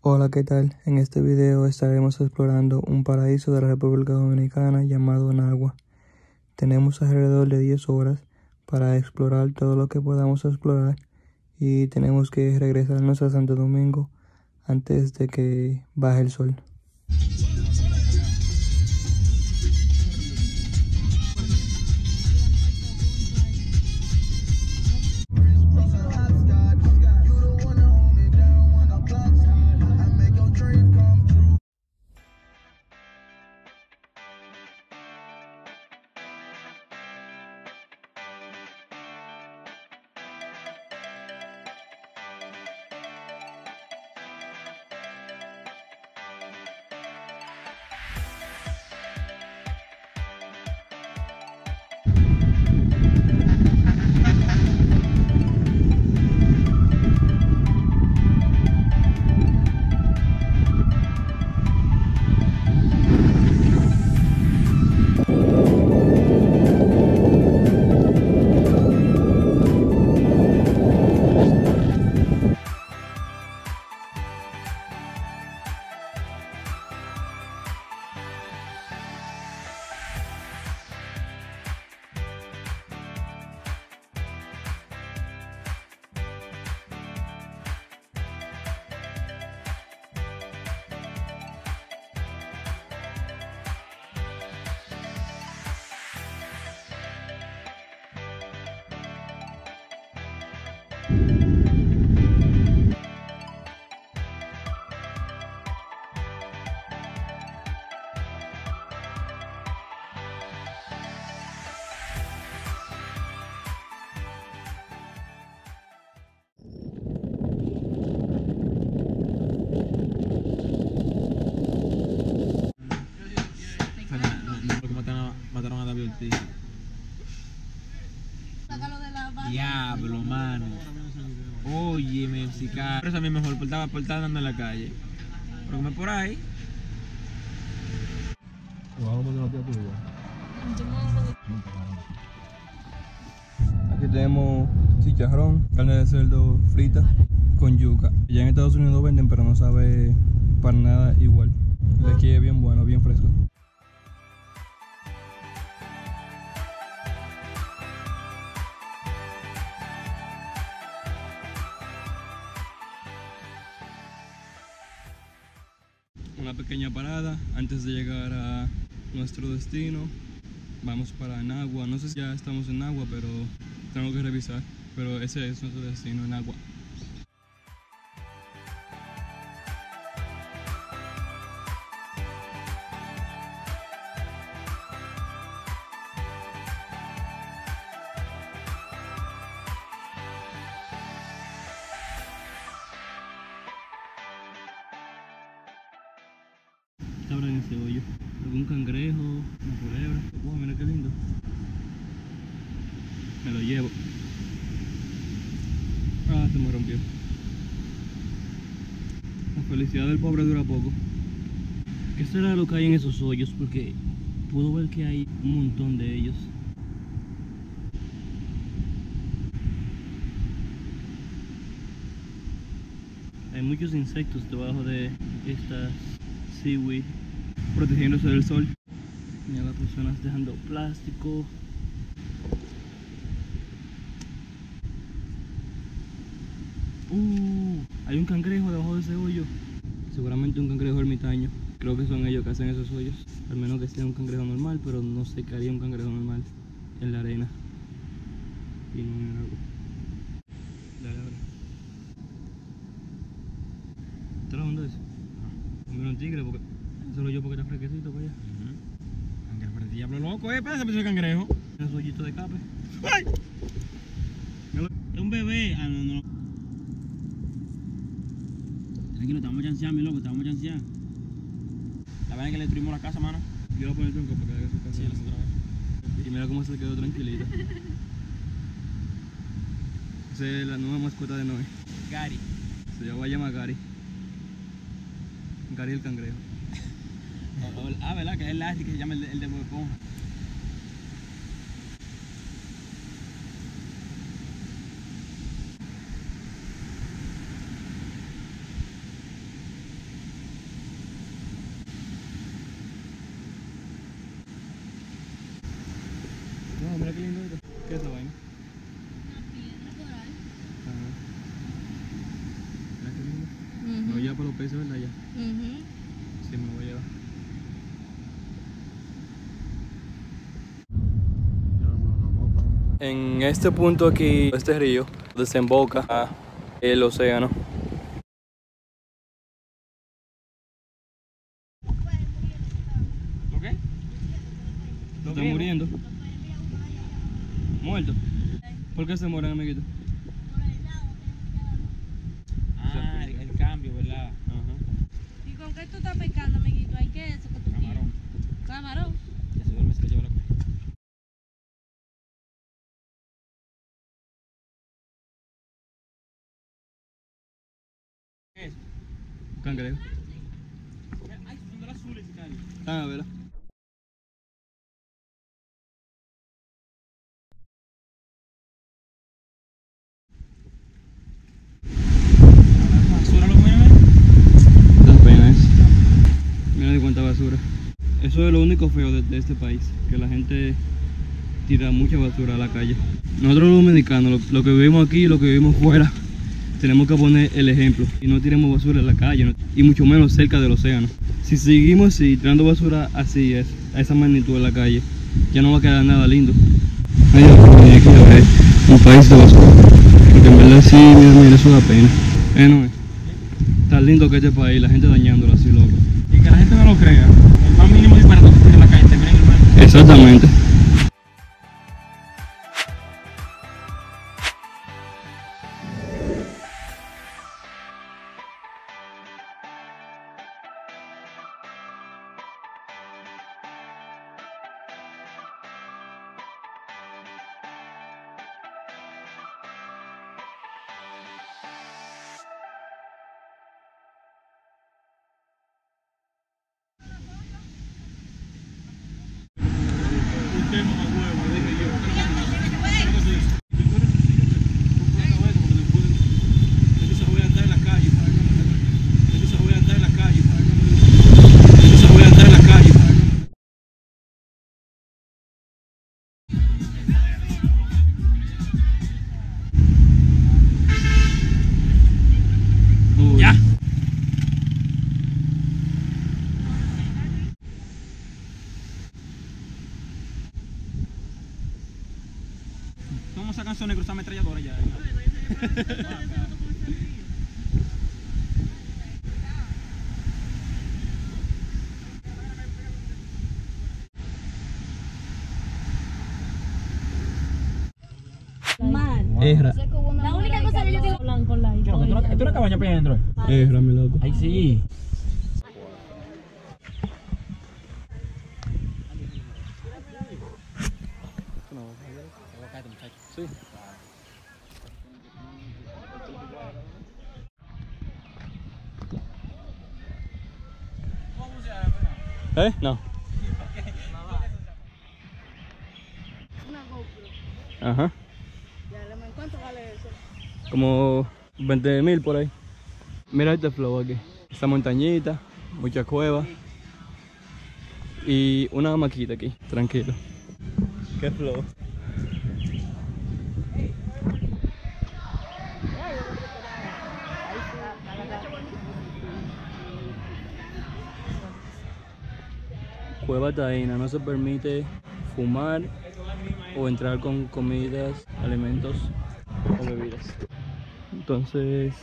Hola, ¿qué tal? En este video estaremos explorando un paraíso de la República Dominicana llamado Nagua. Tenemos alrededor de 10 horas para explorar todo lo que podamos explorar y tenemos que regresarnos a Santo Domingo antes de que baje el sol. Mataron a David Ortiz. Diablo, mano. Oye, Mexica. Pero eso a mí mejor por estar andando en la calle. Pero come por ahí. Aquí tenemos chicharrón, carne de cerdo frita con yuca. Ya en Estados Unidos venden, pero no sabe para nada igual. De aquí es bien bueno, bien fresco. Una pequeña parada antes de llegar a nuestro destino. Vamos para Nagua. No sé si ya estamos en Nagua, pero tengo que revisar. Pero ese es nuestro destino, Nagua. ¿Qué habrá en ese hoyo? ¿Algún cangrejo? ¿Una culebra? Wow, mira qué lindo. Me lo llevo. Ah, se me rompió. La felicidad del pobre dura poco. ¿Qué será lo que hay en esos hoyos? Porque puedo ver que hay un montón de ellos. Hay muchos insectos debajo de estas seaweed, protegiéndose del sol. Mira las personas dejando plástico. Hay un cangrejo debajo de ese hoyo. Seguramente un cangrejo ermitaño. Creo que son ellos que hacen esos hoyos. Al menos que sea un cangrejo normal, pero no sé qué haría un cangrejo normal en la arena y no en el agua. Dale ahora. ¿Estás lavando eso? Comer un tigre porque solo yo porque está fresquecito para allá. Cangrejo, pero el diablo loco, espérate, ese cangrejo. Un hoyito de cape. ¡Ay! Es un bebé. Ah, no. Tranquilo, te vamos a chancear, mi loco, te vamos a chancear. La verdad es que le destruimos la casa, mano. Yo voy a poner el tronco para que haga su casa. Sí, nosotros. Y mira cómo se quedó tranquilita. Esa es la nueva mascota de Noé. Gary. Se llama Gary. Gary el cangrejo. ¿Verdad? Que es el Lassie que se llama el de Bob Esponja. allá por los peces, ¿verdad? Ya. Sí, me voy a llevar. En este punto aquí, este río desemboca a el océano. ¿Lo qué? ¿Está muriendo? ¿Muerto? ¿Por qué se mueren, amiguito? Ah, el cambio, ¿verdad? Ajá. ¿Y con qué tú estás pescando, amiguito? ¿Hay qué es eso que tú tienes? Camarón. Camarón. Ya se duerme, se le lleva la cuenta. ¿Qué es? Cangrejo. Ay, son de las azules, sicario. Ah, ¿verdad? Basura lo mueve. Da pena eso. Mira de cuánta basura. Eso es lo único feo de este país, que la gente tira mucha basura a la calle. Nosotros los dominicanos, lo que vivimos aquí y lo que vivimos fuera, tenemos que poner el ejemplo y no tiremos basura en la calle, ¿no? Y mucho menos cerca del océano. Si seguimos así, tirando basura así, a esa magnitud en la calle, ya no va a quedar nada lindo. Un país de basura, porque en verdad sí, mira, eso da pena. No es tan lindo que este país, la gente dañándolo así, loco. Y que la gente no lo crea. El más mínimo disparate que tiene en la calle termina en el mar. Exactamente. Ya. Vamos a canciones cruzar ametralladora ya. Man. Erra. La única cosa que yo tengo blanco la ¿Qué? ¿Esto es una cabaña para allá adentro? Erra, mi loco. Ahí sí. Sí. No. Ajá. ¿Cuánto vale eso? Como 20.000 por ahí. Mira este flow aquí. Esta montañita, muchas cuevas. Y una hamaquita aquí, tranquilo. Qué flow. Cueva taína, no se permite fumar o entrar con comidas, alimentos o bebidas. Entonces,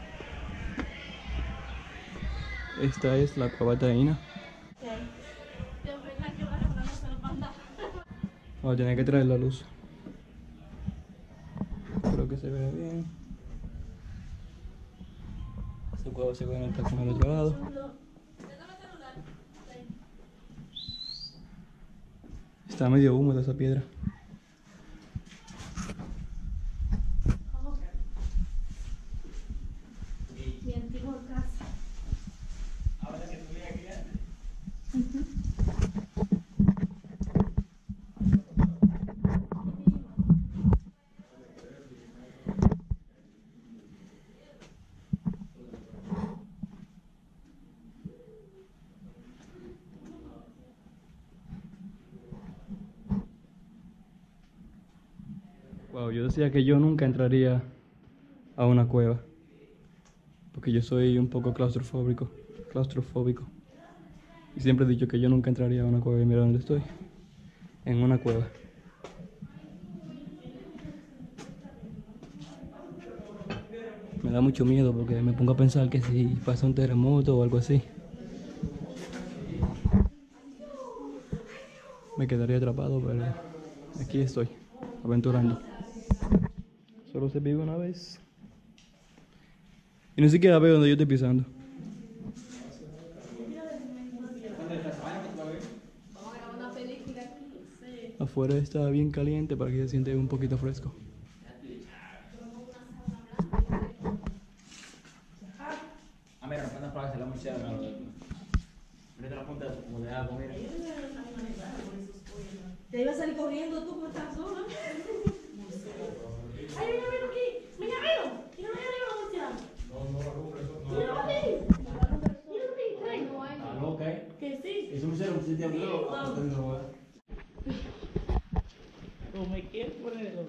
esta es la cueva taína. Vamos a tener que traer la luz. Espero que se vea bien. Esta cueva se conecta con el otro lado. Está medio húmeda esa piedra. Mi antigua casa. Wow, yo decía que yo nunca entraría a una cueva. porque yo soy un poco claustrofóbico. Y siempre he dicho que yo nunca entraría a una cueva. Y mira dónde estoy, en una cueva. Me da mucho miedo porque me pongo a pensar que si pasa un terremoto o algo así, me quedaría atrapado, pero aquí estoy, aventurando. Solo se vive una vez. Y ni siquiera veo donde yo estoy pisando. Afuera está bien caliente para que se siente un poquito fresco. Te iba a salir corriendo tú, ¿cómo estás sola? Ay, mira, mira aquí. Mira, mira. Mira, mira, mira, muchacha. Mira, aquí. Mira, aquí. Que sí. Es un cero, un sitio Sí, vamos. No me quiero ponerlo.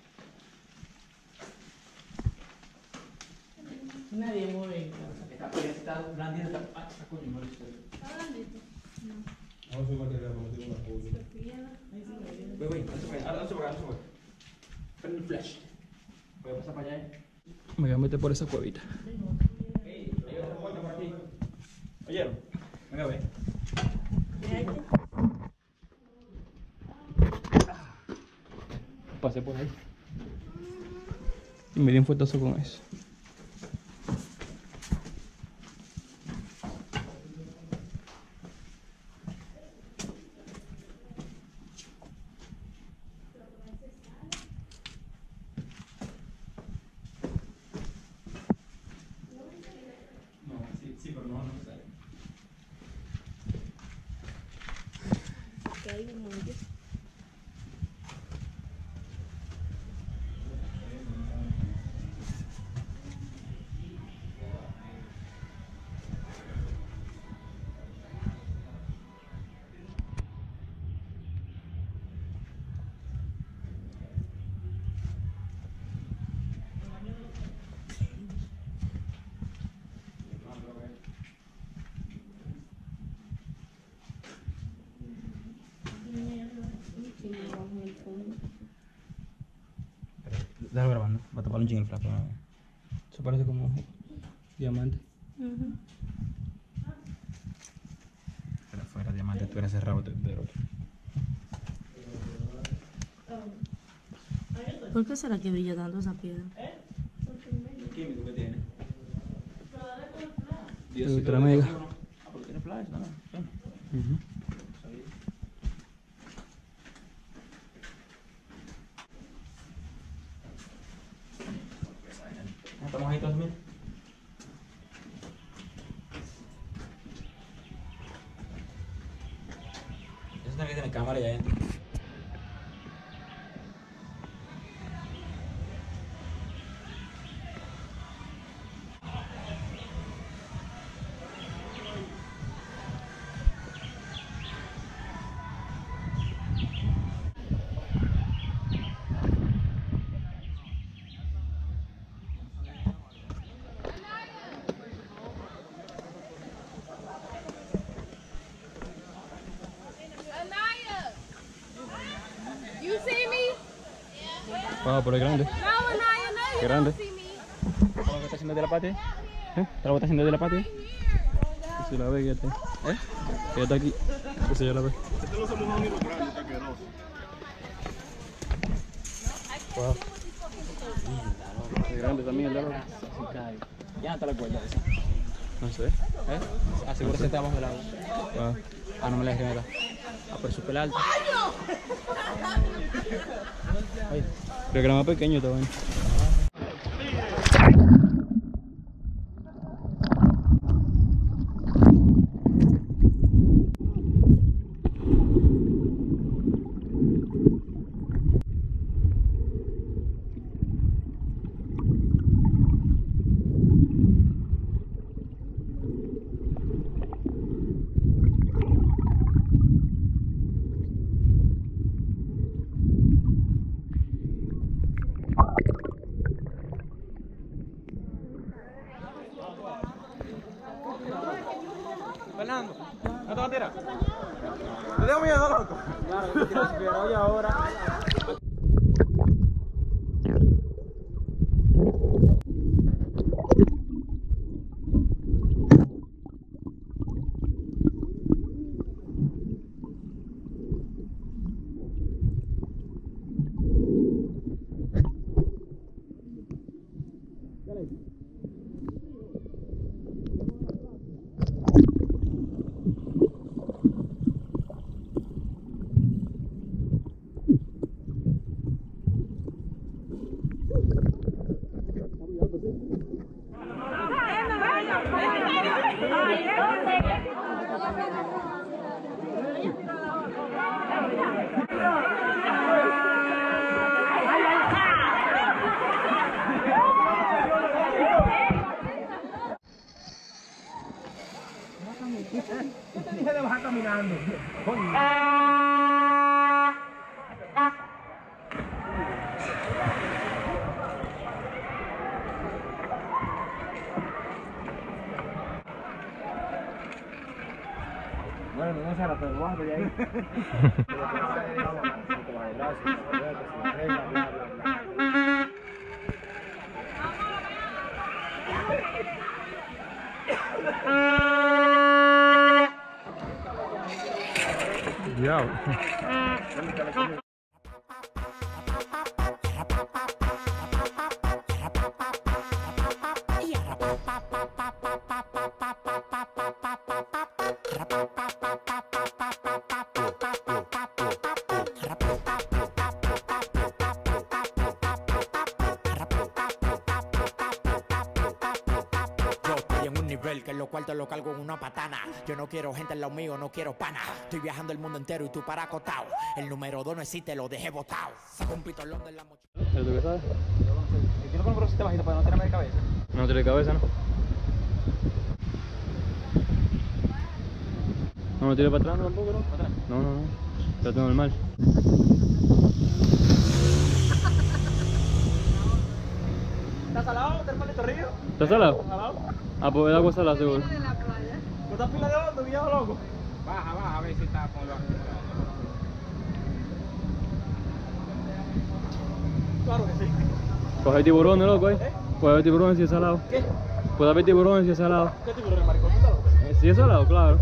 Nadie mueve. Está blandito, está coño, molesta. ¿Está blandito? Vamos a material para meter una cosa. Voy, ahora se va. Prende el flash. Voy a pasar para allá. Me voy a meter por esa cuevita. Hay otra puerta por aquí. ¿Oyeron? Venga, ve. Pasé por ahí y me di un fuetazo con eso. Sí, pero no sale. Que hay un hoyo. Déjalo grabando, va a tapar un chingo el flaco. Eso parece como diamante. Pero fuera diamante, tú eres cerrado del otro. ¿Por qué será que brilla tanto esa piedra? ¿El químico que tiene? Ultra mega. Ah, pero tiene flash, ¿no? Estamos ahí todos, mira. Eso también tiene cámara ya adentro. You see me? Wow, pero es grande. No, Anaya, no, Qué grande. see me. ¿Está lo que está haciendo de la patio? ¿Está lo que está haciendo de la patio? Y si la ve, quédate. Quédate aquí. Que se ya la ve. Estos no son los únicos grandes, está asqueroso. Wow. Es grande también el de Ya no está la cuerda esa. No sé. Asegúrate que está abajo del agua. Wow. Ah, no me la dejé nada. Ah, pero súper alto. Creo que era más pequeño también. Fernando, ¿no te vas a tirar? ¿Te tengo miedo, loco? Claro, que te quiero subir hoy ahora. Yo te dije de bajar caminando. Bueno, no se la pero de ahí. Diablo. Que en los cuartos lo cargo en una patana. Yo no quiero gente en lo mío, no quiero pana. Estoy viajando el mundo entero y tú para acotado. El número 2 no existe, lo dejé botado. Saco un pistolón de la mochila. ¿Pero tú qué sabes? Yo no compro este bajito para no tenerme de cabeza. No tiene cabeza, ¿no? No lo tires para atrás tampoco, ¿no? ¿Para atrás? No, no, no. Trato normal. ¿Estás salado? ¿Está el maldito río? ¿Está salado? ¿Salado? Ah, pues el agua salada seguro. ¿No estás pila de hondo, viejo loco? Baja, a ver si está con el bajo. Claro que sí. Pues hay tiburones, loco, ¿eh? Puede haber tiburones si es salado. ¿Qué? Puede haber tiburones si es salado. ¿Qué tiburón, maricón? ¿Tú sabes? Si es salado, claro.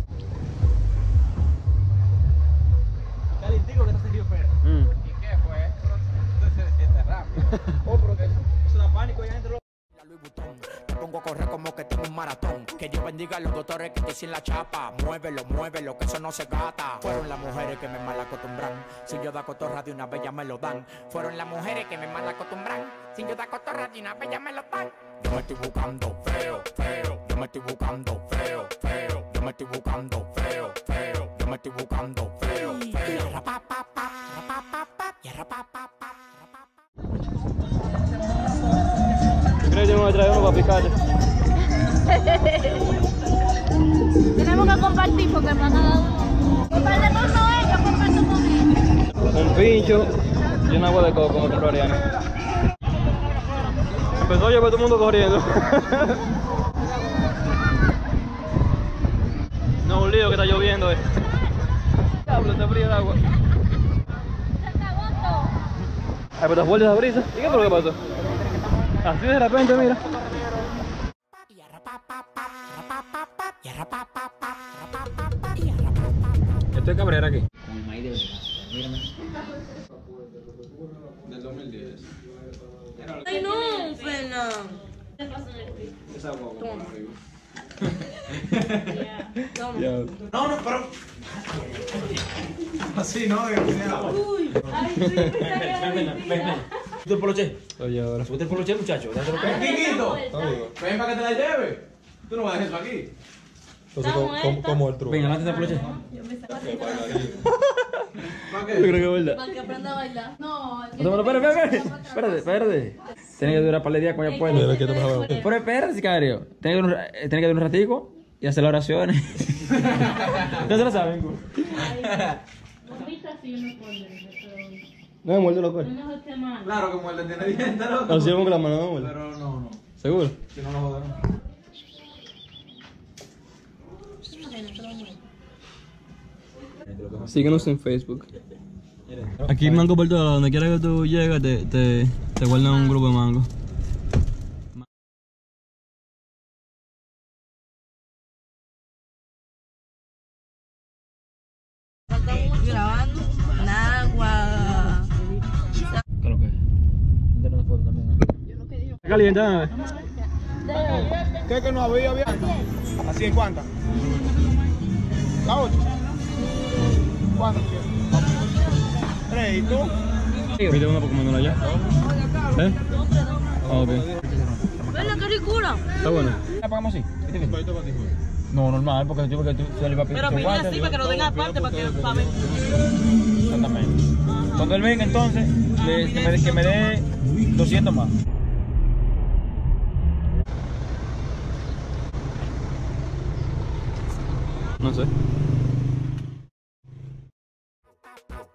Calientico que está sentido feo. ¿Y qué fue? Entonces se siente rápido. Oh, pero que eso da pánico ahí adentro. Louis Vuitton. Me pongo a correr como que tengo un maratón. Que Dios bendiga a los doctores que estoy sin la chapa. Muévelo, que eso no se gata. Fueron las mujeres que me mal acostumbran. Si yo da cotorra de una vez ya me lo dan. Fueron las mujeres que me mal acostumbran. Si yo da cotorra de una vez ya me lo dan. Yo me estoy buscando feo. Yo me estoy buscando feo. Yo me estoy buscando feo. Yo me estoy buscando feo. Creo que me voy a traer uno para picarte. Tenemos que compartir porque me han dado uno. Comparte con Noel, yo comparto con él. Un pincho y un agua de coco me compró Ariana. Empezó a llevar todo el mundo corriendo. No, un lío que está lloviendo, Diablo, está frío el agua. Se acabó todo. Ay, pero está fuerte esa brisa. ¿Y qué fue lo que pasó? Así de repente, mira. Esto es Cabrera aquí. Con el maíz de verdad. Mírame. Del 2010. Ay, no, pena. Esa agua por arriba. No, pero. Así, no, desgraciado. Uy, ay, sí, Ven. ¿Tú el poloche? Oye, ahora. ¿Subiste el poloche, muchacho? Déjalo caer. Quiquito, ven para que te la lleve. Tú no vas a dejar eso aquí. Entonces, ¿cómo el truco? Ven, adelante el poloche. Yo me estaba haciendo ¿Para Yo creo qué? que es verdad. para que aprenda a bailar. No, Espérate. Tiene que durar un par de días como ya puede. Pero espérate, sicario. Tiene que durar un ratico y hacer las oraciones. ¿No se lo saben? Ahorita sí uno puede, No me muerde loco. pero no es este mal. Claro que muerde, tiene dientes, loco. Así vamos con la mano, no me muerde. Pero no. ¿Seguro? Si no lo jodan. Síguenos en Facebook. Aquí mango por todo lado. Donde quiera que tú llegues, te guardan un grupo de mango. Grabando en agua. ¿Qué es lo que es? Dale una foto también. Está caliente, dame. ¿Qué que no había? ¿Así en cuántas? ¿La 8? ¿Cuántas quieres? 3, ¿y tú? Pide uno para comérnoslo allá. ¿Eh? Ah, ok. Ven, qué ricura. Está bueno. ¿La pagamos así? No, normal, porque tú se le va a pedir. Pero pide así para que lo den aparte, para que ver. Exactamente. Cuando él venga, entonces, que me dé 200 más. No sé.